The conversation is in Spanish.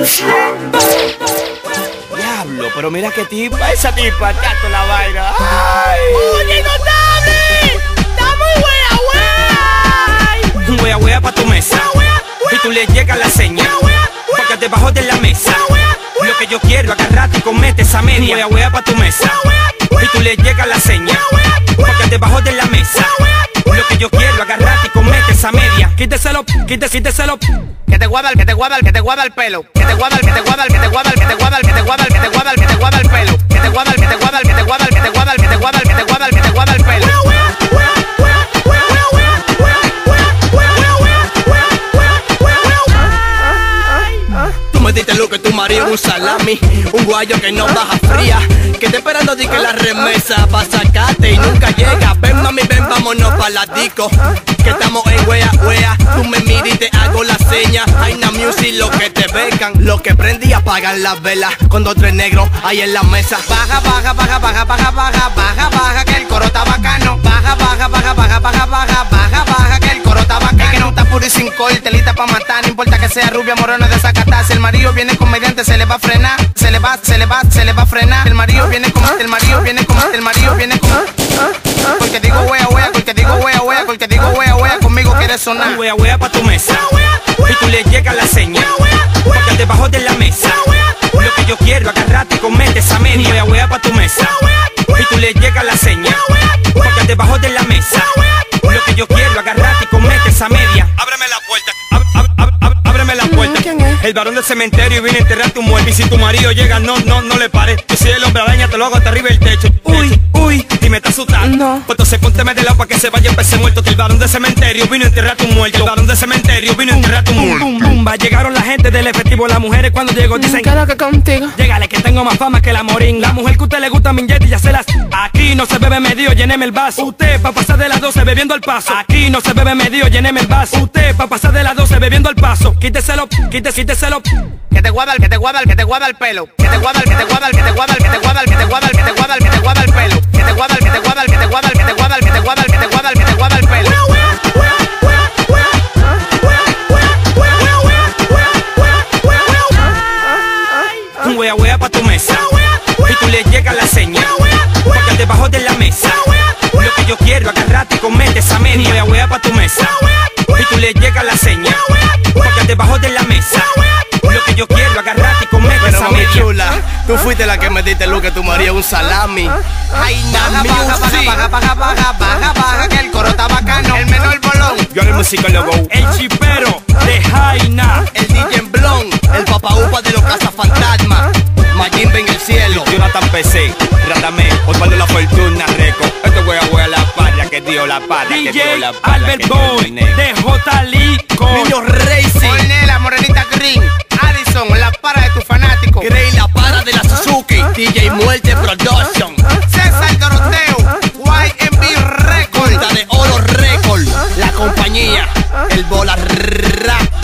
Diablo, pero mira qué tipa, esa tipa, chato la vaina. ¡Ay! ¡Oye, notable! ¡Está muy Un wea wea pa' tu mesa y tú le llegas la señal, porque debajo de la mesa lo que yo quiero, agarrarte y comete esa media. Un wea wea pa' tu mesa y tú le llegas la señal, porque debajo de la mesa lo que yo quiero, agarrarte y comete esa media. Quíteselo, quíteselo. Que te guarda el pelo. Que te guarda el pelo. Que te guarda el pelo. Que te guarda el pelo. Tú me diste lo que tu marido un salami, un guayo que no baja fría, que te esperando di que la remesa pa' sacarte y nunca llega. Ven mami, ven, vámonos pa' la disco, que estamos en wea, wea. Tú me miras y te hago la seña. Aina Music, lo que te becan, lo que prende y apagan las velas, con 2 3 negros ahí en la mesa. Baja, que el coro está bacano. Baja, que el coro está bacano. Es que no está puro y sin corte, lista pa' matar. No importa que sea rubia, morena, de Zacatá. Si el marido viene comediante, se le va a frenar. Se le va a frenar. El marido viene como. Porque digo wea, conmigo quieres sonar. Un wea wea pa' tu mesa y tú le llegas la señal, porque debajo de la mesa lo que yo quiero, agarrarte y comete esa media. Un wea wea pa' tu mesa y tú le llegas la señal, porque debajo de la mesa lo que yo quiero, agarrarte y comete esa media. Ábreme la puerta, ábreme la puerta. El varón del cementerio viene a enterrar tu muerte, y si tu marido llega, no le pares. Yo soy el hombre araña, te lo hago hasta arriba el techo. Uy, dime, ¿te asustas? No. Pues entonces pónteme de lado pa' que se vaya el pese muerto, que el varón del cementerio vino a enterrar tu muerto. El varón del cementerio vino a enterrar tu muerto. Llegaron la gente del efectivo, las mujeres cuando llego dicen ¿qué es lo que contigo? Llégale que tengo más fama que la morín. La mujer que a usted le gusta mi y ya se las. Aquí no se bebe medio, lléneme el vaso. Usted pa' pasar de las 12 bebiendo el paso. Aquí no se bebe medio, lléneme el vaso. Usted pa' pasar de las 12 bebiendo el paso. Quíteselo. Que te guarda el pelo. Que te guarda el pelo. Que te guarda el pelo. Un wea wea pa' tu mesa y tú le llegas la señal, porque debajo de la mesa lo que yo quiero, agarrarte y comete esa media. Un wea wea pa' tu mesa y tú le llegas la señal, porque debajo de la mesa lo que yo quiero, agarrarte y comete esa media. Chula, tú fuiste la que me diste lo que tu marido un salami. Aina Music. Baja, que el coro está bacano. El menor bolón. Yo el musicólogo, el chipero de Jaina, el DJ Blon, el papá upa de los cazafantasmas, Mayimbe en el cielo, Jonathan PC, Radamé, Osvaldo La Fortuna Reco. Esto wea la patria que dio la patria, DJ Albert Boy de J. Lico, Niño Racing, Ornella, Morenita Green, Addison, la para de tus fanáticos, Grey, la para de la Suzuki, DJ Muerte Production, César Doroteo, YMB Record, Punta de Oro Record, la compañía, el bola rap.